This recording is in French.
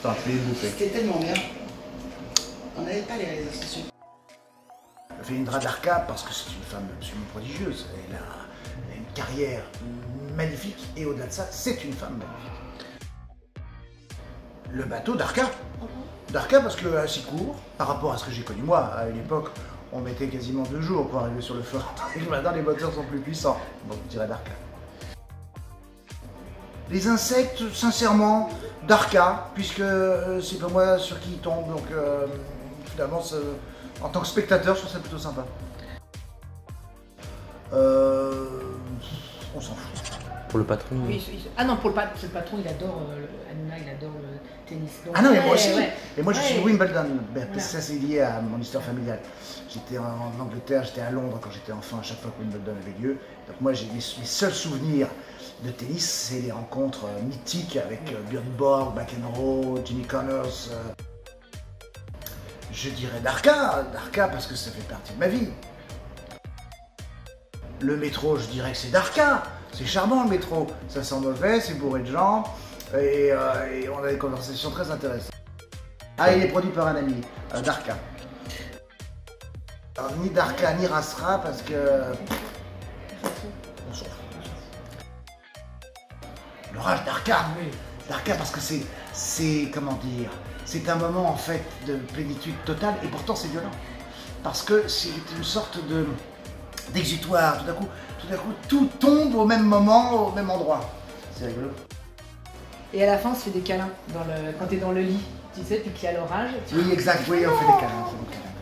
Attends, je vais bouffer. C'était tellement bien. On n'avait pas les réseaux sociaux. Félindra Darca, parce que c'est une femme absolument prodigieuse. Elle a une carrière magnifique et au-delà de ça, c'est une femme magnifique. Le bateau d'Arca. D'Arca parce que assez court, par rapport à ce que j'ai connu moi. À une époque, on mettait quasiment 2 jours pour arriver sur le fort. Maintenant, les moteurs sont plus puissants. Donc, je dirais d'Arca. Les insectes, sincèrement, d'Arca, puisque c'est pas moi sur qui ils tombent. Donc, finalement, en tant que spectateur, je trouve ça plutôt sympa. On s'en fout. Pour le patron. Oui, ah non, pour le patron, il adore Hanouna, il adore le tennis. Donc, Ah non, mais moi aussi. ouais. Et moi, je suis Wimbledon. Ben, Voilà. ça, c'est lié à mon histoire familiale. J'étais en Angleterre, j'étais à Londres quand j'étais enfant, à chaque fois que Wimbledon avait lieu. Donc moi, j'ai mes seuls souvenirs de tennis, c'est les rencontres mythiques avec Björn Borg, McEnroe, Jimmy Connors. Je dirais d'Arca parce que ça fait partie de ma vie. Le métro, je dirais que c'est d'Arca. C'est charmant le métro. Ça sent mauvais, c'est bourré de gens. Et on a des conversations très intéressantes. Ah, il est produit par un ami, d'Arca. Alors, ni d'Arca ni Rasra parce que... On s'en fout. L'orage d'Arca. D'Arca parce que c'est, comment dire, c'est un moment en fait de plénitude totale et pourtant c'est violent. Parce que c'est une sorte d'exutoire. Tout d'un coup, tout tombe au même moment, au même endroit. C'est rigolo. Et à la fin, on se fait des câlins quand t'es dans le lit, tu sais, puis qu'il y a l'orage. Oui, exact, oui, on fait des câlins.